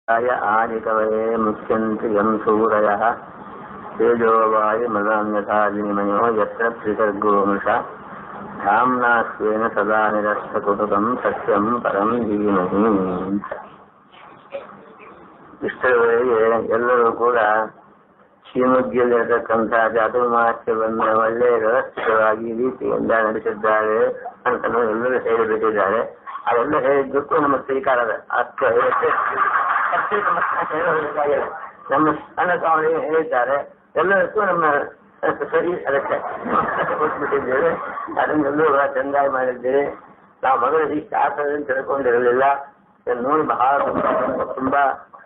आदिकवये मुच्यन्ति यं सूरयः तेजो वायुमृगान्यथा विनिमयो यत्र त्रिसर्गो मृषा धाम्ना स्वेन सदा निरस्तकुटुकं सत्यं परं धीमहि. ಇಷ್ಟರವರೆಗೆ ಎಲ್ಲರೂ ಕೂಡ ಶ್ರೀಮುಖಿಯಲ್ಲಿರತಕ್ಕಂಥ ಚಾತುರ್ಮಾಸ್ಯವನ್ನು ಒಳ್ಳೆಯ ವ್ಯವಸ್ಥಿತವಾಗಿ ರೀತಿಯಿಂದ ನಡೆಸಿದ್ದಾರೆ ಅಂತ ಎಲ್ಲರೂ ಹೇಳಿಬಿಟ್ಟಿದ್ದಾರೆ. ಅದೆಲ್ಲ ಹೇಳಿದ್ದಕ್ಕೂ ನಮ್ಮ ಸ್ವೀಕಾರದ ನಮ್ಮ ಸಣ್ಣ ಸ್ವಾಮಿ ಹೇಳಿದ್ದಾರೆ. ಎಲ್ಲದಕ್ಕೂ ನಮ್ಮ ಸರಿ ಅದಕ್ಕೆ ಕೊಟ್ಬಿಟ್ಟಿದ್ದೇವೆ. ಅದನ್ನೆಲ್ಲೂ ಚೆಂದಾಗಿ ಮಾಡಿದ್ದೇವೆ. ನಾವು ಮೊದಲು ಈ ಶಾಸ್ತ್ರದಲ್ಲಿ ತಿಳ್ಕೊಂಡಿರಲಿಲ್ಲ. ನೋಡಿ ಬಹಳ ತುಂಬಾ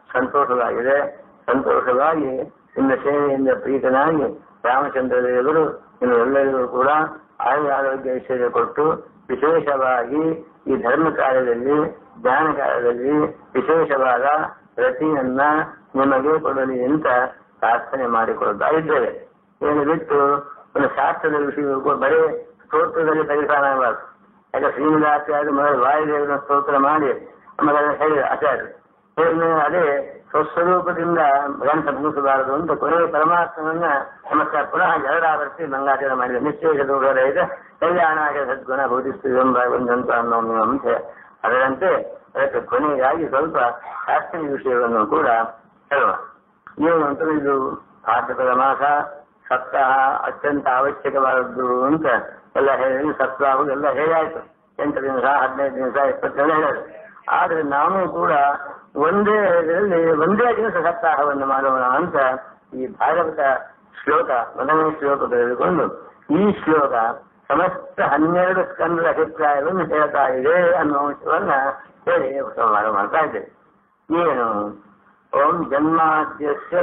ಸಂತೋಷವಾಗಿ ನಿಮ್ಮ ಸೇವೆಯಿಂದ ಪ್ರೀತನಾಗಿ ರಾಮಚಂದ್ರ ದೇವರು ಇನ್ನು ಎಲ್ಲರಿಗೂ ಕೂಡ ಆರೋಗ್ಯ ಐಶ್ವರ್ಯ ಕೊಟ್ಟು ವಿಶೇಷವಾಗಿ ಈ ಧರ್ಮ ಕಾರ್ಯದಲ್ಲಿ ಜ್ಞಾನ ಕಾರ್ಯದಲ್ಲಿ ವಿಶೇಷವಾದ ರತಿಯನ್ನ ನಿಮಗೆ ಕೊಡಲಿ ಅಂತ ಪ್ರಾರ್ಥನೆ ಮಾಡಿಕೊಳ್ತಾ ಇದ್ದೇವೆ. ಏನು ಬಿಟ್ಟು ಒಂದು ಶಾಸ್ತ್ರದ ವಿಷಯ ಬರೀ ಸ್ತೋತ್ರದಲ್ಲಿ ಪರಿಸಾನವಾಗಬಾರದು. ಯಾಕೆ ಶ್ರೀನಿವಾಸಾಚಾರ್ಯ ಮೊದಲು ವಾಯುದೇವನ ಸ್ತೋತ್ರ ಮಾಡಿ ನಮಗೆಲ್ಲ ಹೇಳಿದ ಆಚಾರ್ಯ ಅದೇ ಸ್ವಸ್ವರೂಪದಿಂದ ಗ್ರಂಥ ಮುಗಿಸಬಾರದು ಅಂತ ಕೊನೆಯ ಪರಮಾತ್ಮನನ್ನ ನಮಸ್ಕಾರ ಪುನಃ ಎರಡಾವರ್ತಿ ಮಂಗಾಚರಣೆ ಮಾಡಿದ. ನಿಶ್ಚಯ ದೂರರಹಿತ ಕಲ್ಯಾಣಾಗ ಸದ್ಗುಣ ಬೋಧಿಸ್ತಿದಂತ ಅನ್ನೋ ಅಂಶೆ. ಅದರಂತೆ ಅದಕ್ಕೆ ಕೊನೆಯಾಗಿ ಸ್ವಲ್ಪ ಶಾಸ್ತ್ರೀಯ ವಿಷಯವನ್ನು ಕೂಡ ಹೇಳೋಣ. ಏನು ಅಂತ ಇದು ಭಾದ್ರಪದ ಮಾಸ ಸಪ್ತಾಹ ಅತ್ಯಂತ ಅವಶ್ಯಕವಾದದ್ದು ಅಂತ ಎಲ್ಲ ಹೇಳಿ ಸಪ್ತಾಹ ಎಲ್ಲ ಹೇಳಾಯ್ತು. 8 ದಿವಸ 15 ದಿವಸ 20 ಹೇಳೋದು. ಆದ್ರೆ ನಾವು ಕೂಡ ಒಂದೇ ದಿವಸ ಸಪ್ತಾಹವನ್ನು ಮಾಡೋಣ ಅಂತ ಈ ಭಾಗವತ ಶ್ಲೋಕ 1ನೇ ಶ್ಲೋಕ ತೆಗೆದುಕೊಂಡು ಈ ಶ್ಲೋಕ ಸಮಸ್ತ 12 ಸ್ಕಂದದ ಅಭಿಪ್ರಾಯವನ್ನು ಹೇಳ್ತಾ ಇದೆ ಅನ್ನೋ ಅಂಶವನ್ನ ಹೇಳಿ ಉಪಸಂಹಾರ ಮಾಡ್ತಾ ಇದ್ದೇವೆ. ಏನು? ಓಂ ಜನ್ಮಾದ್ಯಸ್ಯ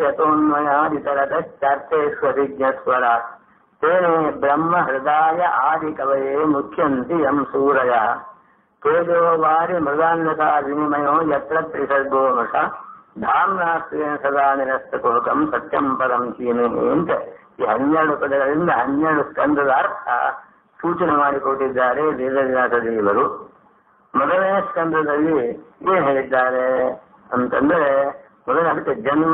ಯತೋನ್ಮಯಾದಿತರತಶ್ಚಾರ್ಥೇಶ್ವರಿಜ್ಞಸ್ವರ ತೇನೇ ಬ್ರಹ್ಮ ಹೃದಯ ಆದಿ ಕವಯೇ ಮುಖ್ಯಂತಿ ಯಂ ಸೂರಯ ತೇಜೋ ವಾರಿ ಮೃಗಾನ್ಯತಾ ವಿನಿಮಯೋ ಯತ್ರ ತ್ರಿಸರ್ಗೋ ಮೃಷ ಧಾಮ್ನಾ ಸ್ವೇನ ಸದಾ ನಿರಸ್ತಕುಟುಕಂ ಸತ್ಯಂ ಪರಂ ಧೀಮಹಿ ಅಂತ ಈ 12 ಪದಗಳಿಂದ 12 ಸ್ಕಂದದ ಅರ್ಥ ಸೂಚನೆ ಮಾಡಿಕೊಟ್ಟಿದ್ದಾರೆ ವೇದವ್ಯಾಸ ದೇವರು. ಮೊದಲನೇ ಸ್ಕಂದದಲ್ಲಿ ಏನ್ ಹೇಳಿದ್ದಾರೆ ಅಂತಂದ್ರೆ, ಮೊದಲನೇ ಅದಕ್ಕೆ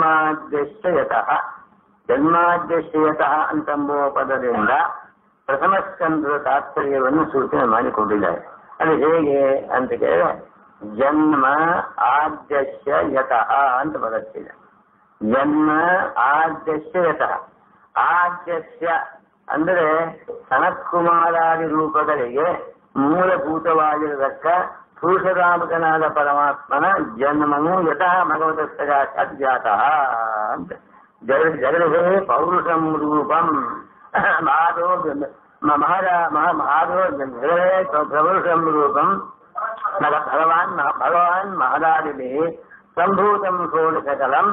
ಜನ್ಮಾದ್ಯಶ್ಯಯತಃ ಅಂತಂಬುವ ಪದದಿಂದ ಪ್ರಥಮ ಸ್ಕಂದದ ತಾತ್ಪರ್ಯವನ್ನು ಸೂಚನೆ ಮಾಡಿಕೊಟ್ಟಿದ್ದಾರೆ. ಅದು ಹೇಗೆ ಅಂತ ಕೇಳಿದ್ರೆ, ಜನ್ಮ ಆದ್ಯಶ್ಯ ಯತಃ ಅಂತ ಬರುತ್ತಿದೆ. ಜನ್ಮ ಆದ್ಯಶ್ಯ ಯತಃ. ಆದ್ಯಶ್ಯ ಅಂದರೆ ಸನತ್ಕುಮಾರಾದಿ ರೂಪಗಳಿಗೆ ಮೂಲಭೂತವಾಗಿರತಕ್ಕ ಪುರುಷರಾಮಕನಾದ ಪರಮಾತ್ಮನ ಜನ್ಮನು ಯತಃ ಭಗವತಸ್ಥ ಜಾತಃ ಅಂತ. ಜಗದೇ ಪೌರುಷಂ ರೂಪಂ ಪ್ರವೃಷಂ ರೂಪಂ ಭಗವಾನ್ ಮಹದಾದಿ ಸಂಭೂತಂ ಸೋಳಸಕಲಂ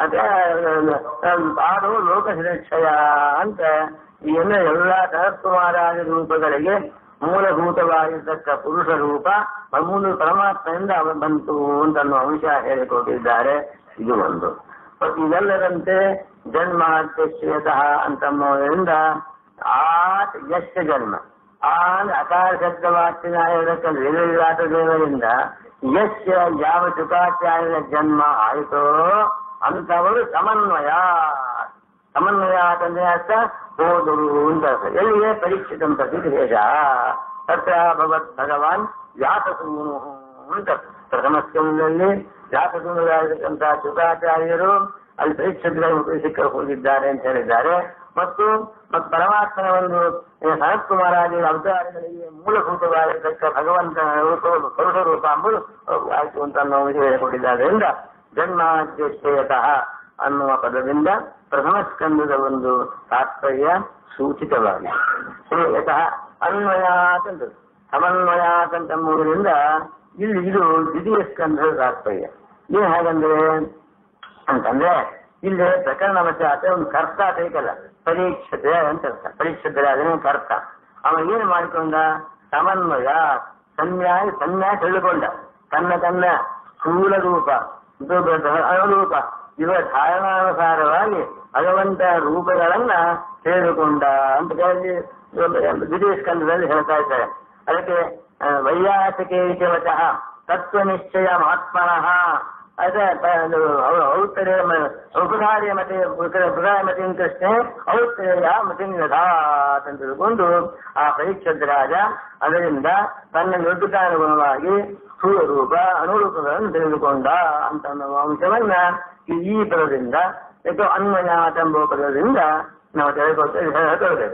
ಪಾದೋ ಲೋಕಶಿರಕ್ಷಯ ಅಂತ ಈ ಎಲ್ಲ ಸಹಸ್ಕುಮಾರಾದಿ ರೂಪಗಳಿಗೆ ಮೂಲಭೂತವಾಗಿರ್ತಕ್ಕ ಪುರುಷ ರೂಪ ಮೂಲ ಪರಮಾತ್ಮದಿಂದ ಬಂತು ಅಂತ ಅಂಶ ಹೇಳಿಕೊಟ್ಟಿದ್ದಾರೆ. ಇದು ಒಂದು. ಇದೆಲ್ಲದಂತೆ ಜನ್ಮಾತ್ಯಶ್ಯತಃ ಅಂತನ್ನೋದ್ರಿಂದ ಆತ್ ಯಶ್ಯ ಜನ್ಮ ಅಕಾರ ಶಬ್ದವಾಚ್ಯನಾಗಿರತಕ್ಕ ವೇದವ್ಯಾಸ ದೇವರಿಂದ ಯಶ್ಯ ಯಾವ ಶುಕಾಚಾರ್ಯನ ಜನ್ಮ ಆಯಿತೋ ಅಂತವರು ಸಮನ್ವಯ ಅಂತಂದ್ರೆ ಅರ್ಥ ಹೋದರು ಅಂತ. ಎಲ್ಲಿಗೆ? ಪರೀಕ್ಷಿತಂ ಪ್ರತಿದೇಶ ತತ್ರ ಭಗವತ್ ಭಗವಾನ್ ವ್ಯಾಸಸೂನು ಅಂತ. ಪ್ರಥಮ ಸ್ಕಂದದಲ್ಲಿ ವ್ಯಾಸಸೂನುಗಳಾಗಿರ್ತಕ್ಕಂಥ ಶುಕಾಚಾರ್ಯರು ಅಲ್ಲಿ ಪರೀಕ್ಷಿತರಾಗಿ ಸಿಕ್ಕ ಹೋಗಿದ್ದಾರೆ ಅಂತ ಹೇಳಿದ್ದಾರೆ. ಮತ್ತು ಪರಮಾತ್ಮನ ಒಂದು ಸನತ್ಕುಮಾರಾದಿ ಅವತಾರಗಳಿಗೆ ಮೂಲಭೂತವಾಗಿರ್ತಕ್ಕ ಭಗವಂತನ ಪುರುಷ ರೂಪ ಅಂಬುದು ಆಯ್ತು ಅಂತ ನಾವು ಹೇಳಿಕೊಟ್ಟಿದ್ದರಿಂದ ಜನ್ಮಾದ್ಯಶ್ಯಯತಃ ಅನ್ನುವ ಪದದಿಂದ ಪ್ರಥಮ ಸ್ಕಂದದ ಒಂದು ತಾತ್ಪರ್ಯ ಸೂಚಿತವಾಗಿದೆ. ಯತಃ ಅನ್ವಯಾತ್ ಅಂತ ಸಮನ್ವಯಾತ್ ಅಂತಂಬುದರಿಂದ ಇಲ್ಲಿ ಇದು ದ್ವಿತೀಯ ಸ್ಕಂದದ ತಾತ್ಪರ್ಯ. ಏನ್ ಹಾಗಂದ್ರೆ ಅಂತಂದ್ರೆ ಇಲ್ಲಿ ಪ್ರಕರಣ ವಚಾತ ಒಂದು ಕರ್ತ ಬೇಕಲ್ಲ, ಪರೀಕ್ಷತೆ ಅಂತ ಅರ್ಥ. ಪರೀಕ್ಷತೆ ಅದನ್ನೇ ಕರ್ತ. ಅವ ಏನು ಮಾಡಿಕೊಂಡ? ಸಮನ್ವಯ ಸನ್ಯಾಯ ತಿಳಿದುಕೊಂಡ. ತನ್ನ ಸ್ಥೂಲ ರೂಪ ಅನುರೂಪ ಇವ ಧಾರಣಾನುಸಾರವಾಗಿ ಭಗವಂತ ರೂಪಗಳನ್ನ ತಿಳಿದುಕೊಂಡ ಅಂತ ಹೇಳಿ ದ್ವಿತೀಯ ಸ್ಕಂದದಲ್ಲಿ ಹೇಳ್ತಾ ಇದ್ದಾರೆ. ಅದಕ್ಕೆ ವೈಯಾಸಿಕೇಶವಚಃ ತತ್ವನಿಶ್ಚಯ ಆತ್ಮನಃ ಔತ್ತರೆ ಉಪಧಾರ್ಯ ಮತೆ ಉಪಧಾಯ ಮತೆ ಕೃಷ್ಣೆ ಔತ್ತರೆಯ ಮತೆ ಯಥಾತ್ ಅಂತ ತಿಳ್ಕೊಂಡು ಆ ಪರೀಕ್ಷಿತ ರಾಜ ಅದರಿಂದ ತನ್ನ ಯೋಗ್ಯತಾನುಗುಣವಾಗಿ ಸ್ಥೂಲ ರೂಪ ಅನುರೂಪಗಳನ್ನು ತಿಳಿದುಕೊಂಡ ಅಂತ ಅಂಶವನ್ನ ಈ ಪದದಿಂದ ಅನ್ವಯಾತ ಎಂಬ ಪದದಿಂದ ನಾವು ತಿಳಿದುಕೊಳ್ತೇವೆ.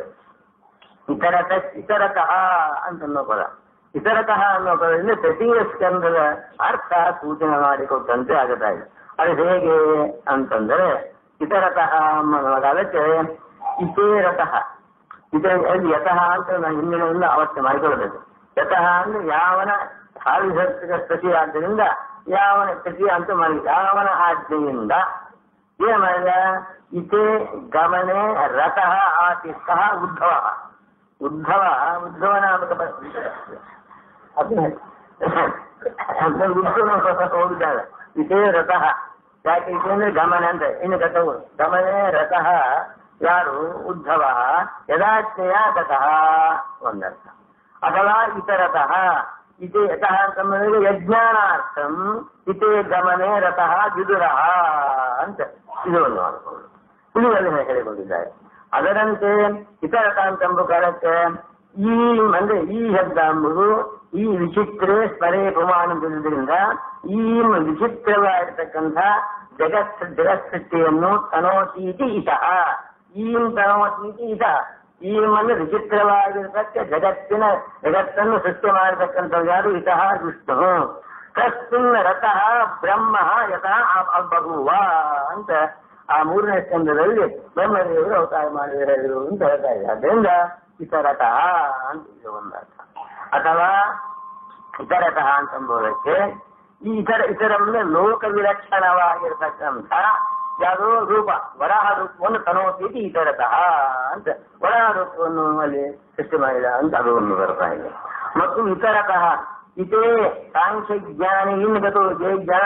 ಇತರತಃ ಅಂತನ್ನೋ ಪದ, ಇತರತಃ ಅನ್ನೋ ಪದದಿಂದ ತೃತೀಯ ಸ್ಕಂದದ ಅರ್ಥ ಸೂಚನೆ ಮಾಡಿಕೊಟ್ಟಂತೆ ಆಗುತ್ತಾ ಇದೆ. ಅದು ಹೇಗೆ ಅಂತಂದರೆ ಇತರತಃ ಅದಕ್ಕೆ ಇತೇರತಃ ಅಲ್ಲಿ ಯತಃ ಅಂತ ನಾವು ಹಿಂದಿನಿಂದ ಅವಶ್ಯ ಮಾಡಿಕೊಳ್ಳಬೇಕು. ಯತಃ ಅಂದ್ರೆ ಯಾವನ ಸಾರ್ವಜನಿಕ ಸ್ಥಿತಿ ಆದ್ದರಿಂದ ಯಾವನ ಸ್ಥಿತಿ ಅಂತ ಮಾಡಿ ಯಾವನ ಆಜ್ಞೆಯಿಂದ ಏನ್ ಮಾಡಿದ ಇತೇ ಗಮನೆ ರತಃ ಆತಿಷ್ಠಃ ಉದ್ಧವ ಉದ್ಧವನಾಮಕ ಹೋಗಿದ್ದಾಳೆ. ಇತೇ ರತಃ ಯಾಕೆ ಇತೇ ಅಂದ್ರೆ ಗಮನ ಅಂತ ಇನ್ನು ಗತವು ಗಮನೆ ರತಃ ಯಾರು ಉದ್ಧವ ಯದಾಜ್ಞೆಯ ತತಃ ಒಂದರ್ಥ. ಅಥವಾ ಇತರತಃ ಇತೇ ಯತಃ ಅಂತಂದ್ರೆ ಯಜ್ಞಾನಾರ್ಥಂ ಇತೇ ಗಮನೆ ರತಃ ವಿದುರಃ ಅಂತ ಇದು ಒಂದು ಮಾಡಿಕೊಂಡು ಉಳಿದಲ್ಲಿ ಹೇಳಿಕೊಂಡಿದ್ದಾರೆ. ಅದರಂತೆ ಇತರತ ಅಂತಂಬ ಕಾಲಕ್ಕೆ ಈ ಅಂದ್ರೆ ಈ ಶಬ್ದ ಎಂಬುದು ಈ ವಿಚಿತ್ರ ಸ್ಮರೇ ಪ್ರಮಾಣದಿಂದ ಈ ವಿಚಿತ್ರವಾಗಿರ್ತಕ್ಕಂಥ ಜಗತ್ಸೃಷ್ಟಿಯನ್ನು ತನೋತೀತಿ ಇತಃ ಈಂ ತನೋತೀತಿ ಇತಃ ಈಮನ್ನು ವಿಚಿತ್ರವಾಗಿರತಕ್ಕ ಜಗತ್ತನ್ನು ಸೃಷ್ಟಿ ಮಾಡತಕ್ಕಂಥ ಯಾರು ಇತಃ ವಿಷ್ಣು ತಸ್ಮಿನ್ ರತಃ ಬ್ರಹ್ಮ ಯತಃ ಬಭೂವ ಅಂತ ಆ ಮೂರನೇ ಸ್ಕಂದದಲ್ಲಿ ಬ್ರಹ್ಮದೇವರು ಅವತಾರ ಮಾಡಿದರು ಅಂತ ಹೇಳ್ತಾ ಇದೆ. ಅದರಿಂದ ಇತರತಃ ಅಂತ ಇದು ಒಂದರ್ಥ. ಅಥವಾ ಇತರತಃ ಅಂತಂಬುದಕ್ಕೆ ಈ ಇತರಮ್ನೆ ಲೋಕ ವಿಲಕ್ಷಣವಾಗಿರ್ತಕ್ಕಂಥ ಯಾವುದೋ ರೂಪ ವರಾಹ ರೂಪವನ್ನು ತನೋತೀತಿ ಇತರತಃ ಅಂತ ವರಾಹ ರೂಪವನ್ನು ಅಲ್ಲಿ ಸೃಷ್ಟಿ ಮಾಡಿದ ಅಂತ ಅದು ಒಂದು ಬರ್ತಾ ಇದೆ. ಮತ್ತು ಇತರತಃ ಇತೇ ಸಾಂಖ್ಯ ಜ್ಞಾನಿ ಇನ್ನು ಗತು ಜ್ಞಾನ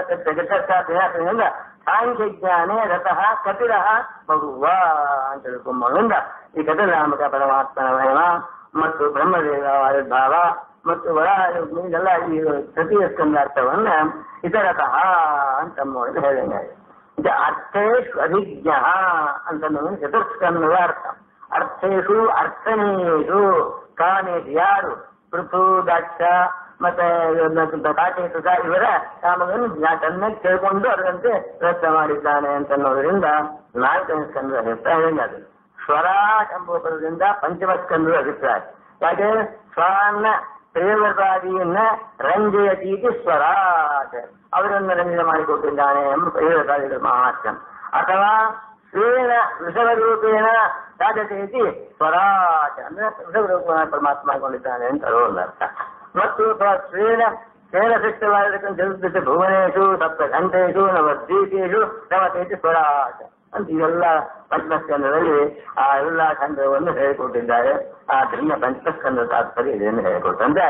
ಜಗತ್ತಿನಿಂದ ಸಾಂಖ್ಯ ಜ್ಞಾನೇ ರತಃ ಕಪಿರಃ ಬಭೂವ ಅಂತ ತಿಳ್ಕೊಂಬಂದ ಈ ಕಪಿನಾಮಕ ಪರಮಾತ್ಮನ ಮಹಿಮ ಮತ್ತು ಬ್ರಹ್ಮದೇವ ಆವಿರ್ಭಾವ ಮತ್ತು ವರಾಹ ಎಲ್ಲ ಈ ತೃತೀಯ ಸ್ಕಂದಾರ್ಥವನ್ನ ಇತರತಃ ಅಂತ ಹೇಳಿದ್ದಾರೆ. ಇದು ಅರ್ಥೇಶು ಅಭಿಜ್ಞ ಅಂತ ಚತುರ್ಸ್ಕಂದದ ಅರ್ಥ. ಅರ್ಥೇಶು ಅರ್ಥನೀಯೇಶು ಕಾನೇಶು ಯಾರು ಪೃಥು ದಕ್ಷ ಮತ್ತೆ ಕಾಟೇಶು ಇವರ ಕಾಮಗಳನ್ನು ಚೆನ್ನಾಗಿ ಕೇಳ್ಕೊಂಡು ಅದರಂತೆ ಪ್ರಯತ್ನ ಮಾಡಿದ್ದಾನೆ ಅಂತನ್ನೋದ್ರಿಂದ ನಾಲ್ಕನೇ ಸ್ಕಂದದ ಅಭಿಪ್ರಾಯ ಅದು. ಸ್ವರಾಟ್ ಎಂಬ ಪದದಿಂದ ಪಂಚಮ ಸ್ಕಂದದ ಅಭಿಪ್ರಾಯ. ಯಾಕೆ ಸ್ವನ್ನ ಪ್ರೇಮತಾದಿಯನ್ನ ರಂಜಯತೀತಿ ಸ್ವರಾಟ್ ಅವರನ್ನು ರಂಜನೆ ಮಾಡಿಕೊಟ್ಟಿದ್ದಾನೆ ಎಂಬ ಪ್ರೇಮತಾದಿಗಳ ಮಹಾತ್ಮ. ಅಥವಾ ಸ್ವೇನ ವೃಷಭರೂಪೇಣ ಸಾಧತೆಯಿತಿ ಸ್ವರಾಟ್ ಅಂದ್ರೆ ವೃಷಭರೂಪ ಪರಮಾತ್ಮ ಮಾಡಿಕೊಂಡಿದ್ದಾನೆ ಅಂತ ಒಂದು ಅರ್ಥ. ಮತ್ತು ಸ್ವೇನ ಸೃಷ್ಟವಾಗಿರತಕ್ಕಂಥ ಚತುರ್ದಶ ಭುವನೇಶು ಸಪ್ತ ಘಂಟೇಶು ನವದ್ವೀಪೇಶು ನವತೇತಿ ಸ್ವರಾಟ್ ಅಂತ ಇವೆಲ್ಲ ಪಂಚಮಸ್ಕಂದದಲ್ಲಿ ಆ ಎಲ್ಲ ಖಂಡವನ್ನು ಹೇಳಿಕೊಟ್ಟಿದ್ದಾರೆ. ಆದ್ರಿಂದ ಪಂಚಮಸ್ಕಂದ ತಾತ್ಪರ್ಯ ಇದನ್ನು ಹೇಳಿಕೊಟ್ಟಂತೆ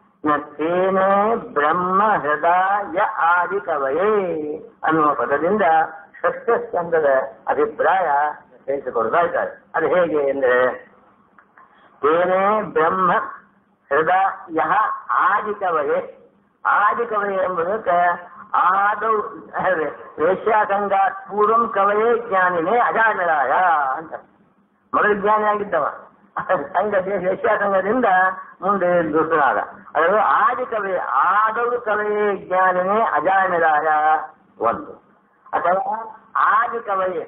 ತೇನೇ ಬ್ರಹ್ಮ ಹೃದಯ ಆದಿ ಕವಯೇ ಅನ್ನುವ ಪದದಿಂದ ಷಷ್ಠ ಸ್ಕಂದದ ಅಭಿಪ್ರಾಯ ಹೇಳಿಸಿಕೊಡ್ತಾ ಇದ್ದಾರೆ. ಅದು ಹೇಗೆ ಅಂದ್ರೆ ತೇನೇ ಬ್ರಹ್ಮ ಹೃದಯ ಆದಿಕವಯೇ ಆದಿಕವಯೇ ಎಂಬುದಕ್ಕೆ ಆದೌ ವೇಶ್ಯಾಸಂಗ ಪೂರ್ವಂ ಕವಯೇ ಜ್ಞಾನಿನೇ ಅಜಾಮಿಳಾಯ ಅಂತ ಮೊದಲು ಜ್ಞಾನಿ ಆಗಿದ್ದವ ಸಂಘ ವೇಶ್ಯಾಸಂಗದಿಂದ ಮುಂದೆ ದುಷ್ಟನಾದ. ಅದನ್ನು ಆದಿಕವೇ ಆದೌ ಕವಯೇ ಜ್ಞಾನಿನೇ ಅಜಾಮಿಳಾಯ ಒಂದು. ಅಥವಾ ಆದಿಕವಯೇ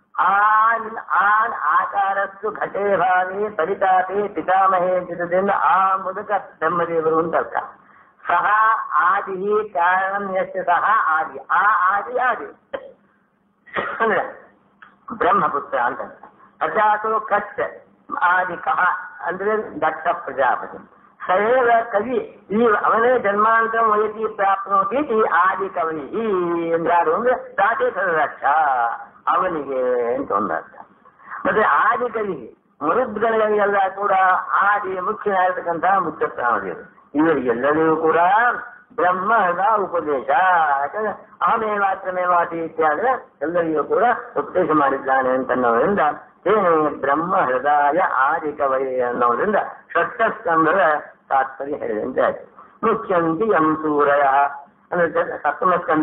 ಆನ್ ಆಕಾರಸ್ಸು ಘಟೇ ಭಾವೇ ಪರಿತಾಪೇ ಪಿತಾಮಹೇ ಚಿತ್ರದಿಂದ ಆ ಮೂಲಕ ಬ್ರಹ್ಮದೇವರು ಅಂತ ಅರ್ಥ. ಸಹ ಆದಿ ಕಾರಣ ಎಷ್ಟು ಸಹ ಆದಿ ಆ ಆದಿ ಆದಿ ಅಂದ್ರೆ ಬ್ರಹ್ಮಪುತ್ರ ಅಂತ. ಅಜಾತು ಕಚ್ಚ ಆದಿ ಕಹ ಅಂದ್ರೆ ದಕ್ಷ ಪ್ರಜಾಪತಿ ಸಯೇವ ಕವಿ ಈ ಅವನೇ ಜನ್ಮಾಂತರ ವಯತಿ ಪ್ರಾಪ್ನೋತಿ ಆದಿ ಕವಿ ಎಂದಾರು ಅಂದ್ರೆ ಸಾಚೇತನ ರಕ್ಷ ಅವನಿಗೆ ಅಂತ ಒಂದರ್ಥ. ಮತ್ತೆ ಆದಿ ಕವಿಗೆ ಮರುದ್ಗಣಗಳಿಗೆಲ್ಲ ಕೂಡ ಆದಿ ಮುಖ್ಯನಾಗಿರ್ತಕ್ಕಂತಹ ಮುಖ್ಯ ಸ್ಥಾನದೇವರು ಇವರಿಗೆಲ್ಲರಿಗೂ ಕೂಡ ಬ್ರಹ್ಮದ ಉಪದೇಶ. ಯಾಕಂದ್ರೆ ಅಹಮೇವಾತ್ರಮೇವಾತಿ ಇತ್ಯಾದಿ ಎಲ್ಲರಿಗೂ ಕೂಡ ಉಪದೇಶ ಮಾಡಿದ್ದಾನೆ ಅಂತನ್ನೋದ್ರಿಂದ ಏನೇ ಬ್ರಹ್ಮ ಹೃದಯ ಆದಿ ಕವಯ ಅನ್ನೋದ್ರಿಂದ ಷಷ್ಠ ಸ್ಕಂದದ ತಾತ್ಪರ್ಯ ಹೇಳಿದಂತೆ ಆಯ್ತು. ಮುಖ್ಯಂತಿ ಎಂ ಸೂರಯ ಅಂದ್ರೆ ಸಪ್ತಮ ಸ್ಕಂದ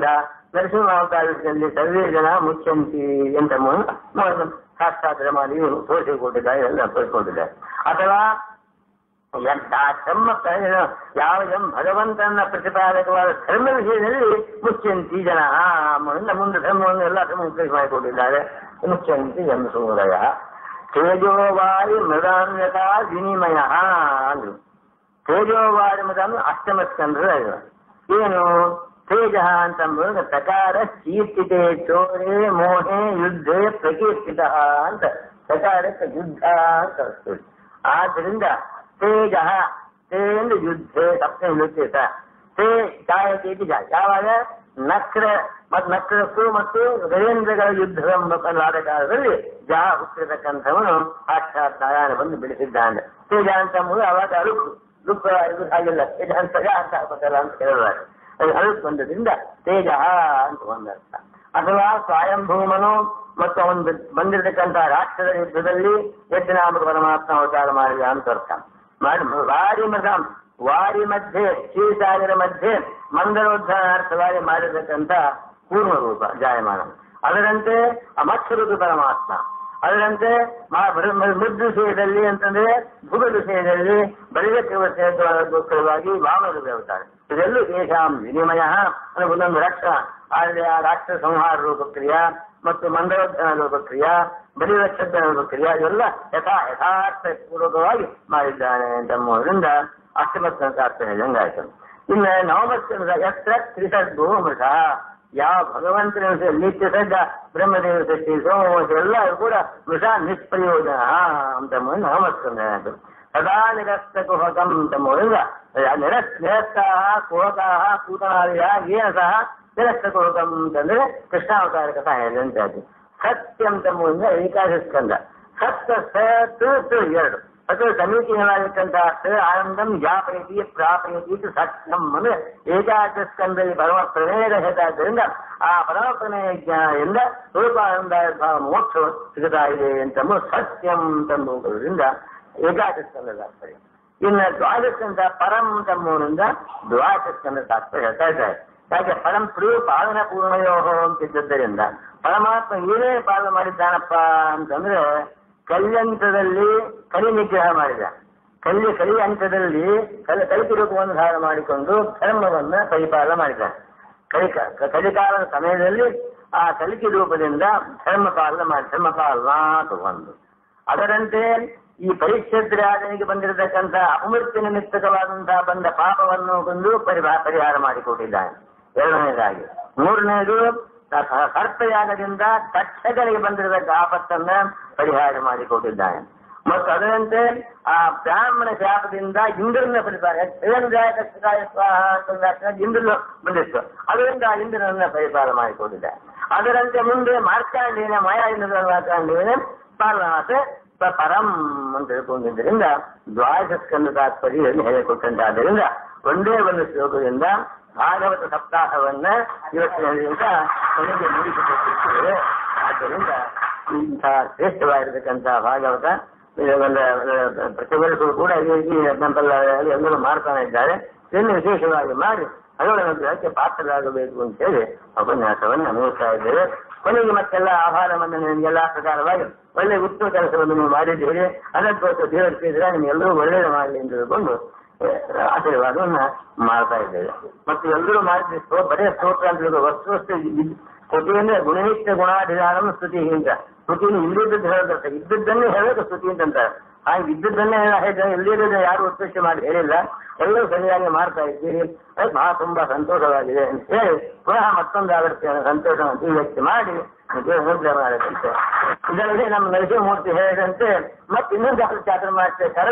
ನರಸಿಂಹಾವತಾರದಲ್ಲಿ ಸರ್ವೇ ಜನ ಮುಚ್ಚಂತಿ ಅಂತ ಸಾಕ್ಷಾತ್ ಮಾಡಿ ತೋರಿಸಿಕೊಟ್ಟಿದ್ದಾರೆ, ಎಲ್ಲ ತೋರಿಸಿಕೊಟ್ಟಿದ್ದಾರೆ. ಅಥವಾ ಧರ್ಮ ಯಾವ ಭಗವಂತನ ಪ್ರತಿಪಾದಕವಾದ ಧರ್ಮ ವಿಷಯದಲ್ಲಿ ಮುಚ್ಚಂತಿ ಜನ ಮುಂದೆ ಧರ್ಮವನ್ನು ಎಲ್ಲ ಧರ್ಮವನ್ನು ಮಾಡಿಕೊಟ್ಟಿದ್ದಾರೆ. ಮುಚ್ಚಂತಿ ಜನ ಸಮುದಾಯ ತೇಜೋವಾರಿ ಮೃದಾನ್ಯತ ವಿನಿಮಯ ಅಂದ್ರು. ತೇಜೋವಾರಿ ಮೃದ ಅಷ್ಟಮ ಸ್ಕಂದ್ರ ಏನು ತೇಜ ಅಂತಂಬುದು ಪ್ರಕಾರ ಕೀರ್ತಿತೆ ಚೋರೆ ಮೋಹೆ ಯುದ್ಧೆ ಪ್ರಕೀರ್ತಿತ ಅಂತ ಪ್ರಕಾರಕ್ಕೆ ಯುದ್ಧ ಅಂತ ಅನಿಸ್ತದೆ. ಆದ್ದರಿಂದ ತೇಜ ತೇಂದು ಯುದ್ಧೆ ಸಪ್ತಮಿ ಯುದ್ಧೇತ ತೇ ಛಾಯತೆ ಯಾವಾಗ ನಕ್ರ ಮತ್ತು ನಕ್ರಸ್ಸು ಮತ್ತು ಗಜೇಂದ್ರಗಳ ಯುದ್ಧವಾದ ಕಾಲದಲ್ಲಿ ಜಹ ಹುಟ್ಟಿರತಕ್ಕಂಥವನು ಸಾಕ್ಷಾತ್ ನಾರಾಯಣ ಬಂದು ಬೆಳೆಸಿದ್ದಾನೆ. ತೇಜ ಅಂತಂಬುದು ಅವಾಗ ದುಃಖ ಆಗಿಲ್ಲ, ತೇಜ ಅಂತ ಹಾಕಲ್ಲ ಅಂತ ಹೇಳುತ್ತಾರೆ. ಅಳುಕ್ ಬಂದದ್ರಿಂದ ತೇಜ ಅಂತ ಒಂದರ್ಥ. ಅಥವಾ ಸ್ವಯಂಭೂಮನು ಮತ್ತು ಅವನು ಬಂದಿರತಕ್ಕಂಥ ರಾಕ್ಷಸ ಯುದ್ಧದಲ್ಲಿ ಯಜ್ಞನಾಮಕ ಪರಮಾತ್ಮ ಅವತಾರ ಮಾಡಿದ ಅಂತ ಅರ್ಥ. ವಾರಿ ಮಧ್ಯೆ ಕ್ಷೀರಸಾಗರ ಮಧ್ಯೆ ಮಂದರೋದ್ಧಾರಾರ್ಥವಾಗಿ ಮಾಡಿರತಕ್ಕಂಥ ಕೂರ್ಮ ರೂಪ ಜಾಯಮಾನ. ಅದರಂತೆ ಮತ್ಸ್ಯರೂಪಿ ಪರಮಾತ್ಮ. ಅದರಂತೆ ಮೃದ್ ವಿಷಯದಲ್ಲಿ ಅಂತಂದ್ರೆ ಭುಗ ವಿಷಯದಲ್ಲಿ ಬಲಿಗೋಸ್ಕರವಾಗಿ ವಾಮನ ದೇವತಾರೆ. ಇದೆಲ್ಲೂ ದೇಶಾಂ ವಿನಿಮಯ ಅಂದ್ರೆ ಒಂದೊಂದು ರಕ್ಷ ಆ ರಾಕ್ಷಸ ಸಂಹಾರ ರೂಪಕ್ರಿಯ ಮತ್ತು ಮಂದರೋದ್ಧಾರ ರೂಪಕ್ರಿಯ ಬಲಿರಕ್ಷಕ ರೂಪಕ್ರಿಯ ಇವೆಲ್ಲ ಯಥಾರ್ಥ ಪೂರ್ವಕವಾಗಿ ಮಾಡಿದ್ದಾನೆ ಅಂತಂಬುದರಿಂದ ಅಷ್ಟಮಸ್ಕಂತ ಹೇಳಿದಂಗಾಯ್ತು. ಇನ್ನು ನವಮಸ್ಕಂದ ಎತ್ರ ತ್ರಿಸರ್ಗೋ ಮೃಷ ಯಾವ ಭಗವಂತನ ನಿತ್ಯ ಸಜ್ಜ ಬ್ರಹ್ಮದೇವ ಸೃಷ್ಟಿ ಸೋಮವಂಶ ಎಲ್ಲರೂ ಕೂಡ ಮೃಷ ನಿಷ್ಪ್ರಯೋಜನ ಅಂತ ನವಮಸ್ಕಂದ ಆಯಿತು. ಸದಾ ನಿರಸ್ತ ಕುಹಕಂ ಅಂತಂಬುದರಿಂದ ನಿರಸ್ತಾಹ ಕುಹಕಾಹ ಕೂತನಾದಿಯ ಏನ ಸಹ ನಿರಸ್ತ ಕುಹಕಂ ಅಂತಂದ್ರೆ ಕೃಷ್ಣಾವತಾರ ಕಥಾ ಹೇಳಿದಂತಾಯ್ತು. ಸತ್ಯ ಅಂತಂಬುದರಿಂದ ಏಕಾದಶ ಸ್ಕಂದ. ಸತ್ಯ ಸತ್ ಎರಡು ಅದು ಸಮೀಚೀನವಾಗಿರ್ತಕ್ಕಂತಹ ಆನಂದಂ ಯಾಪಯತಿ ಪ್ರಾಪಯತಿ ಸತ್ಯಂ ಅಂದ್ರೆ ಏಕಾದಶ ಸ್ಕಂದಲ್ಲಿ ಪರಮ ಪ್ರಮೇಯದ ಹೇತಾದ್ದರಿಂದ ಆ ಪರಮ ಪ್ರಮೇಯ ಜ್ಞಾನದಿಂದ ಸ್ವರೂಪಾನಂದ ಮೋಕ್ಷ ಸಿಗುತ್ತಾ ಇದೆ ಅಂತಂದು ಸತ್ಯಂ ಅಂತಂಬುದರಿಂದ ಏಕಾದಶ ಸ್ಕಂದ ತಾತ್ಪರ್ಯ. ಇನ್ನು ದ್ವಾದಶ ಸ್ಕಂದ ಪರಂ ಅಂತಂಬುದರಿಂದ ದ್ವಾದಶ ಸ್ಕಂದ ತಾತ್ಪರ್ಯ ಹೇಳ್ತಾ ಇದ್ದಾರೆ. ಯಾಕೆ ಪರಂ ಪಾಲನ ಪೂರ್ಣಯೋಹೋ ಅಂತಿದ್ದರಿಂದ ಪರಮಾತ್ಮ ಏನೇ ಪಾಲನೆ ಮಾಡಿದ್ದಾನಪ್ಪ ಅಂತಂದ್ರೆ ಕಲ್ಯಂತದಲ್ಲಿ ಕಲಿ ನಿಗ್ರಹ ಮಾಡಿದ. ಕಲಿ ಹಂತದಲ್ಲಿ ಕಲಿಕೆ ರೂಪವನ್ನು ಧಾರಣ ಮಾಡಿಕೊಂಡು ಧರ್ಮವನ್ನ ಪರಿಪಾಲನೆ ಮಾಡಿದ. ಕಲಿಕಾಲದ ಸಮಯದಲ್ಲಿ ಆ ಕಲಿಕೆ ರೂಪದಿಂದ ಧರ್ಮಪಾಲನಾ ತಗೊಂಡು ಅದರಂತೆ ಈ ಪರಿಚ್ಛೇದ್ರಾಜನಿಗೆ ಬಂದಿರತಕ್ಕಂಥ ಅಪಮೃತ್ಯು ನಿಮಿತ್ತಕವಾದಂತಹ ಬಂದ ಪಾಪವನ್ನು ಕೊಂದು ಪರಿಹಾರ ಮಾಡಿಕೊಟ್ಟಿದ್ದಾನೆ. ಎರಡನೇದಾಗಿ. ಮೂರನೇದು ಸರ್ಪಯಾಗದಿಂದ ತಕ್ಷಕನಿಗೆ ಬಂದಿರತಕ್ಕ ಆಪತ್ತನ್ನ ಪರಿಹಾರ ಮಾಡಿಕೊಟ್ಟಿದ್ದಾನೆ. ಮತ್ತು ಅದರಂತೆ ಆ ಬ್ರಾಹ್ಮಣ ಶಾಪದಿಂದ ಇಂದ್ರನ ಪರಿಪಾಲ ಇಂದ್ರನು ಬಂದಿತ್ತು, ಅದರಿಂದ ಇಂದ್ರನನ್ನ ಪರಿಪಾಲ ಮಾಡಿಕೊಟ್ಟಿದ್ದಾನೆ. ಅದರಂತೆ ಮುಂದೆ ಮಾರ್ಕಾಂಡೇನ ಮಾಯಾ ಇಂದ್ರನ ಪಾಲನಾಥ ಪರಂ ಅಂತ ತಿಳ್ಕೊಂಡಿದ್ದರಿಂದ ದ್ವಾದಶ ಸ್ಕಂದ ತಾತ್ಪರ್ಯವನ್ನು ಹೇಳಿಕೊಟ್ಟಂತಾದ್ದರಿಂದ ಒಂದೇ ಒಂದು ಶ್ಲೋಕದಿಂದ ಭಾಗವತ ಸಪ್ತಾಹವನ್ನ ಇವತ್ತಿನಿಂದ ಕೊನೆಗೆ ಮುಗಿಸಿಕೊಟ್ಟಿದ್ದೇವೆ. ಆದ್ದರಿಂದ ಇಂತಹ ಶ್ರೇಷ್ಠವಾಗಿರತಕ್ಕಂತಹ ಭಾಗವತ ಪ್ರತಿ ವರ್ಷವೂ ಕೂಡ ನಮ್ಮಲ್ಲ ಎಲ್ಲರೂ ಮಾಡ್ತಾನೆ ಇದ್ದಾರೆ. ಇದನ್ನು ವಿಶೇಷವಾಗಿ ಮಾಡಿ ಅದರ ಅನುಗ್ರಹಕ್ಕೆ ಪಾತ್ರರಾಗಬೇಕು ಅಂತ ಹೇಳಿ ಉಪನ್ಯಾಸವನ್ನು ಅನುಭವಿಸ್ತಾ ಇದ್ದೇವೆ. ಕೊನೆಗೆ ಮತ್ತೆಲ್ಲ ಆಹಾರವನ್ನು ನಿಮಗೆಲ್ಲ ಪ್ರಕಾರವಾಗಿ ಒಳ್ಳೆ ಉತ್ತಮ ಕೆಲಸವನ್ನು ನೀವು ಮಾಡಿದ್ದೀರಿ. ಅದಕ್ಕೋಸ್ಕರ ದೇವರಿಸಿದ್ರೆ ನಿಮ್ಗೆಲ್ಲರೂ ಒಳ್ಳೆಯದು ಮಾಡಲಿ ಅಂತ ತಿಳ್ಕೊಂಡು ಆಶೀರ್ವಾದವನ್ನ ಮಾಡ್ತಾ ಇದ್ದೇವೆ. ಮತ್ತು ಎಲ್ಲರೂ ಮಾಡಿದ್ರೆ ಬರೇ ಸ್ತೋತ್ರ ಅಂತ ಹೇಳಿದ್ರು ವಸ್ತು ಸ್ತುತಿ ಅಂದ್ರೆ ಗುಣನಿತ್ಯ ಗುಣಾಧಿಧಾನಂ ಸ್ತುತಿ ಅಂತ. ಸ್ತುತಿಯನ್ನು ಇಲ್ಲಿದ್ದದ್ದು ಹೇಳೋದರ್ಥ, ಇದ್ದದ್ದನ್ನೇ ಹೇಳೋದು ಸ್ತುತಿ ಅಂತಂತಾರೆ. ಹಾಗೆ ಇದ್ದದ್ದನ್ನೇ ಇಲ್ಲಿರೋದು ಯಾರು ಉತ್ಕೃಷ್ಟ ಮಾಡಿ ಹೇಳಿಲ್ಲ, ಎಲ್ಲರೂ ಸರಿಯಾಗಿ ಮಾಡ್ತಾ ಇದ್ದೀರಿ. ಅದಕ್ಕೆ ಬಹಳ ತುಂಬಾ ಸಂತೋಷವಾಗಿದೆ ಅಂತ ಹೇಳಿ ಪುನಃ ಮತ್ತೊಂದು ಆವೃತ್ತಿಯನ್ನು ಸಂತೋಷವನ್ನು ಅಭಿವ್ಯಕ್ತಿ ಮಾಡಿ ಅನುಗ್ರಹ ಮಾಡದಂತೆ. ಇದರಲ್ಲಿ ನಮ್ಮ ನರಸಿಂಹಮೂರ್ತಿ ಹೇಳಿದಂತೆ ಮತ್ತೆ ಇನ್ನೊಂದು ಚಾತುರ್ಮಾಸ್ಯ